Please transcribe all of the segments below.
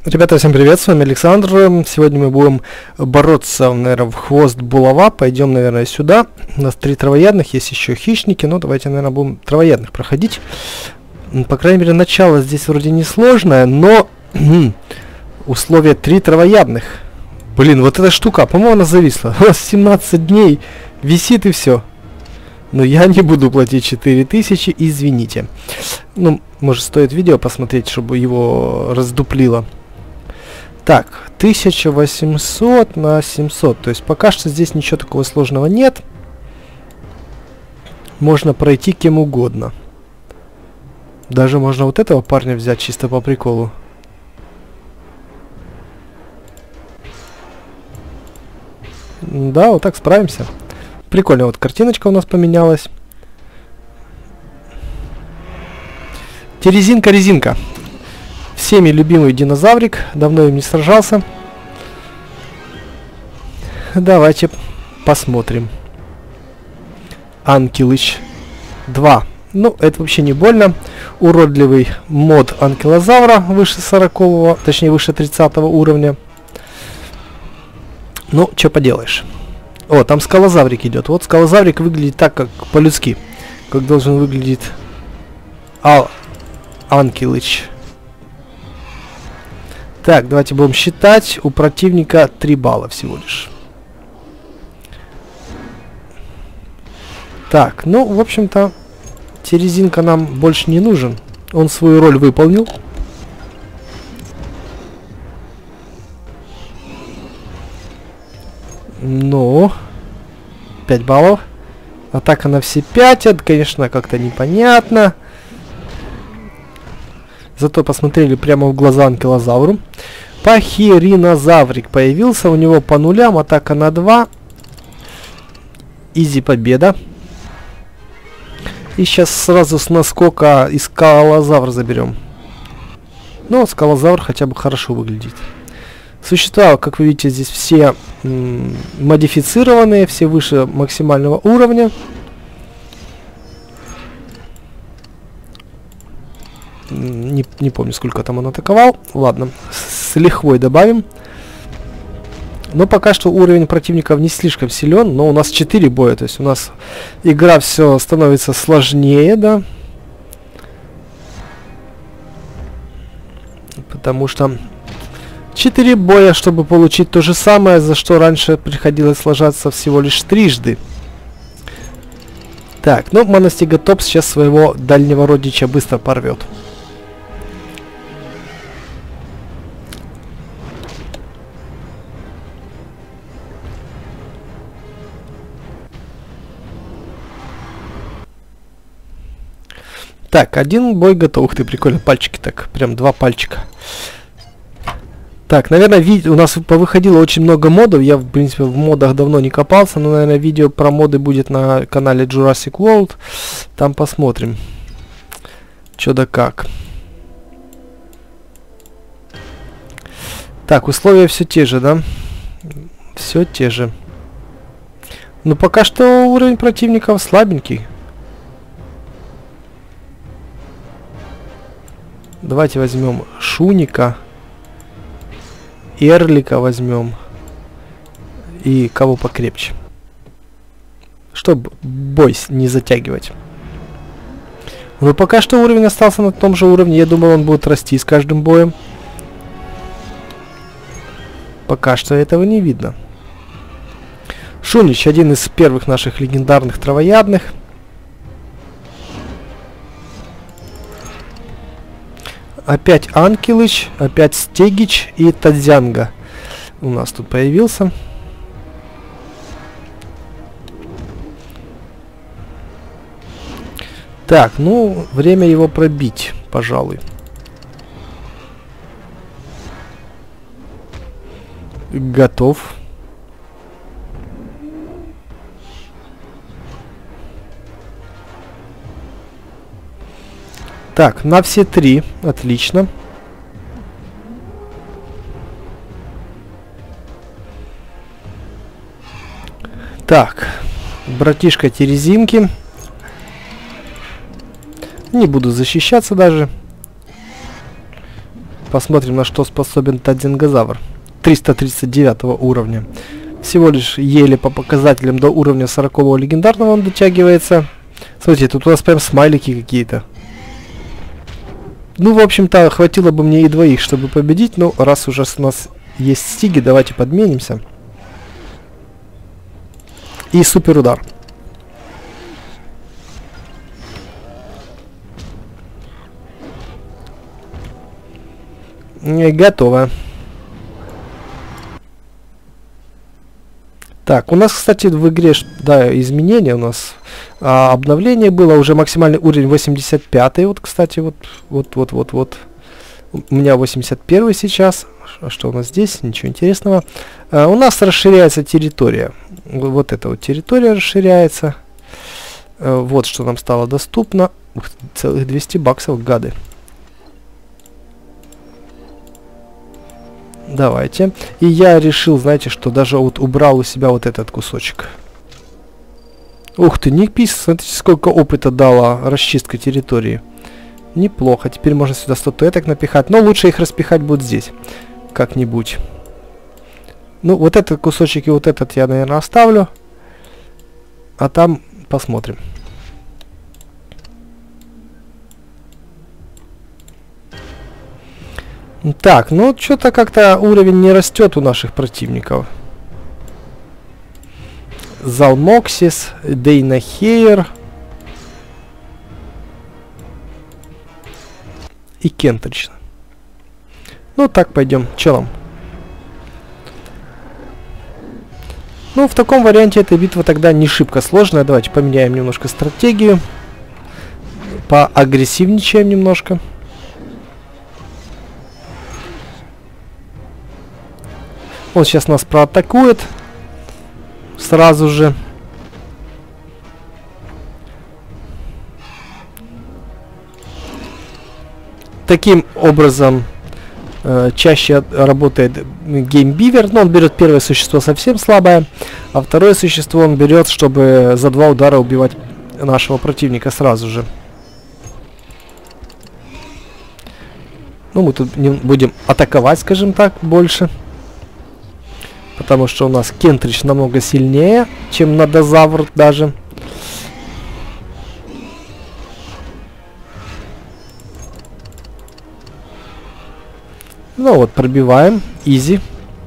Ребята, всем привет, с вами Александр. Сегодня мы будем бороться, наверное, в хвост булава. Пойдем, наверное, сюда. У нас 3 травоядных, есть еще хищники, но давайте, наверное, будем травоядных проходить. По крайней мере, начало здесь вроде не сложное, но условия 3 травоядных. Блин, вот эта штука, по-моему, она зависла. У нас 17 дней висит и все. Но я не буду платить 4000, извините. Ну, может, стоит видео посмотреть, чтобы его раздуплило. Так, 1800 на 700. То есть пока что здесь ничего такого сложного нет. Можно пройти кем угодно. Даже можно вот этого парня взять чисто по приколу. Да, вот так справимся. Прикольно, вот картиночка у нас поменялась. Терезинка-резинка. Всеми любимый динозаврик. Давно им не сражался. Давайте посмотрим. Анкилыч 2. Ну, это вообще не больно. Уродливый мод анкилозавра выше 40-го, точнее выше 30-го уровня. Ну, что поделаешь. О, там скалозаврик идет. Вот скалозаврик выглядит так, как по-людски. Как должен выглядеть Анкилыч. Так, давайте будем считать. У противника 3 балла всего лишь. Так, ну, в общем-то, терезинка нам больше не нужен. Он свою роль выполнил. Ну, 5 баллов. Атака на все 5. Это, конечно, как-то непонятно. Зато посмотрели прямо в глаза анкилозавру. Пахиринозаврик появился. У него по нулям. Атака на 2. Изи победа. И сейчас сразу с наскока и скалозавр заберем. Но скалозавр хотя бы хорошо выглядит. Существа, как вы видите, здесь все модифицированные, все выше максимального уровня. Не помню, сколько там он атаковал. Ладно, с лихвой добавим. Но пока что уровень противников не слишком силен, но у нас 4 боя, то есть у нас игра все становится сложнее, да. Потому что 4 боя, чтобы получить то же самое, за что раньше приходилось сражаться всего лишь трижды. Так, ну Моностиготопс сейчас своего дальнего родича быстро порвет. Так, один бой готов. Ух ты, прикольно, пальчики так, прям 2 пальчика. Так, наверное, у нас повыходило очень много модов. Я, в принципе, в модах давно не копался, но, наверное, видео про моды будет на канале Jurassic World. Там посмотрим, что да как. Так, условия все те же, да? Все те же. Но пока что уровень противников слабенький. Давайте возьмем Шуника. Эрлика возьмем. И кого покрепче. Чтобы бой не затягивать. Но пока что уровень остался на том же уровне. Я думал, он будет расти с каждым боем. Пока что этого не видно. Шунич, один из первых наших легендарных травоядных. Опять Анкилыч, опять Стегич и Тадзянга у нас тут появился. Так, ну, время его пробить, пожалуй. Готов. Так, на все 3. Отлично. Так, братишка Терезинки. Не буду защищаться даже. Посмотрим, на что способен Тадзингозавр. 339 уровня. Всего лишь еле по показателям до уровня 40-го легендарного он дотягивается. Смотрите, тут у нас прям смайлики какие-то. Ну, в общем-то, хватило бы мне и двоих, чтобы победить. Но раз уже у нас есть стиги, давайте подменимся. И супер удар. Готово. Так, у нас, кстати, в игре, да, изменения у нас. Обновление было, уже максимальный уровень 85. Вот, кстати, вот. У меня 81 сейчас. А что у нас здесь? Ничего интересного. У нас расширяется территория. Вот эта вот территория расширяется. Вот что нам стало доступно. Ух, целых 200 баксов, гады. Давайте. И я решил, знаете, что даже вот убрал у себя вот этот кусочек. Ух ты, не пись, смотрите, сколько опыта дала расчистка территории. Неплохо. Теперь можно сюда статуэток напихать. Но лучше их распихать будет здесь. Как-нибудь. Ну, вот этот кусочек и вот этот я, наверное, оставлю. А там посмотрим. Так, ну что-то как-то уровень не растет у наших противников. Залмоксис, Дейнахейр и Кентрич. Ну так, пойдем. Че нам? Ну, в таком варианте эта битва тогда не шибко сложная. Давайте поменяем немножко стратегию. Поагрессивничаем немножко. Он сейчас нас проатакует. Сразу же. Таким образом чаще работает геймбивер. Но он берет первое существо совсем слабое. А второе существо он берет, чтобы за 2 удара убивать нашего противника сразу же. Ну, мы тут не будем атаковать, скажем так, больше. Потому что у нас Кентрич намного сильнее, чем Надозавр даже. Ну вот, пробиваем. Изи.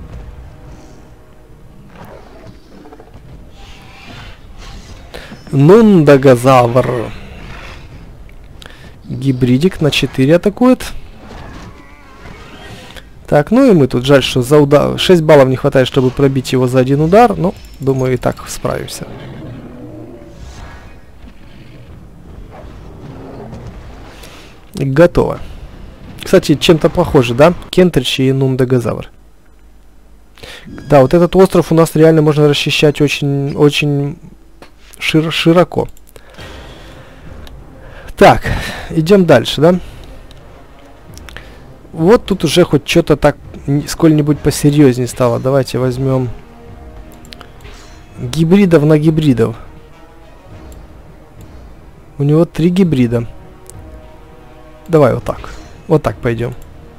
Нундагозавр. Гибридик на 4 атакует. Так, ну и мы тут, жаль, что за удар 6 баллов не хватает, чтобы пробить его за 1 удар. Но, думаю, и так справимся. Готово. Кстати, чем-то похоже, да? Кентрич и Нундагозавр. Да, вот этот остров у нас реально можно расчищать очень широко. Так, идем дальше, да? Вот тут уже хоть что-то так сколь-нибудь посерьезнее стало. Давайте возьмем гибридов на гибридов. У него 3 гибрида. Давай вот так. Вот так пойдем.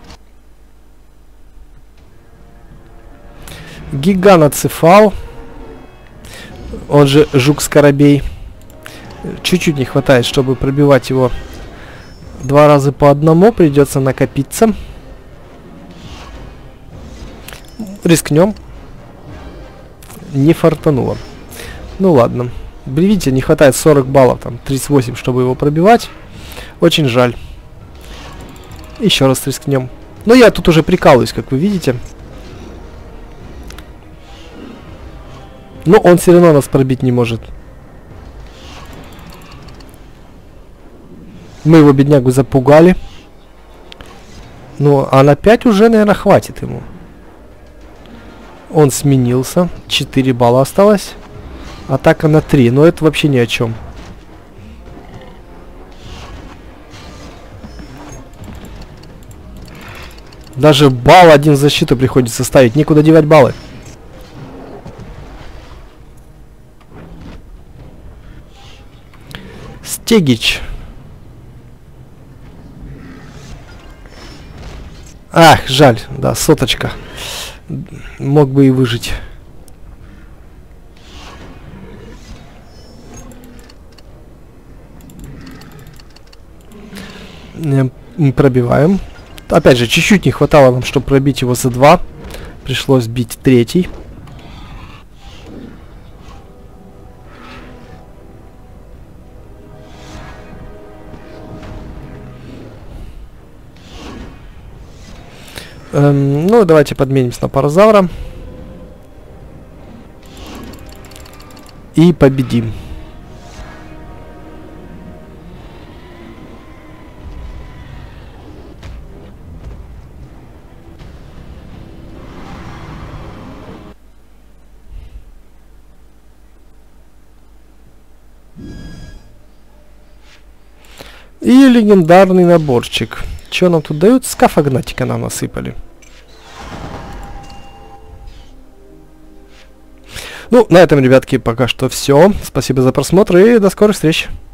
Гиганоцефал. Он же жук-скоробей. Чуть-чуть не хватает, чтобы пробивать его 2 раза по одному. Придется накопиться. Рискнем. Не фартануло. Ну ладно. Видите, не хватает 40 баллов, там 38, чтобы его пробивать. Очень жаль. Еще раз рискнем. Но я тут уже прикалываюсь, как вы видите. Но он все равно нас пробить не может. Мы его, беднягу, запугали. Ну, а на 5 уже, наверное, хватит ему. Он сменился. 4 балла осталось. Атака на 3. Но это вообще ни о чем. Даже балл один в защиту приходится ставить. Некуда девать баллы. Стегич. Ах, жаль, да, соточка. Мог бы и выжить. Пробиваем. Опять же, чуть-чуть не хватало нам, чтобы пробить его за 2. Пришлось бить 3. Ну, давайте подменимся на паразавра. И победим. И легендарный наборчик. Что нам тут дают? Скаф Агнатика нам насыпали. Ну, на этом, ребятки, пока что все. Спасибо за просмотр и до скорых встреч.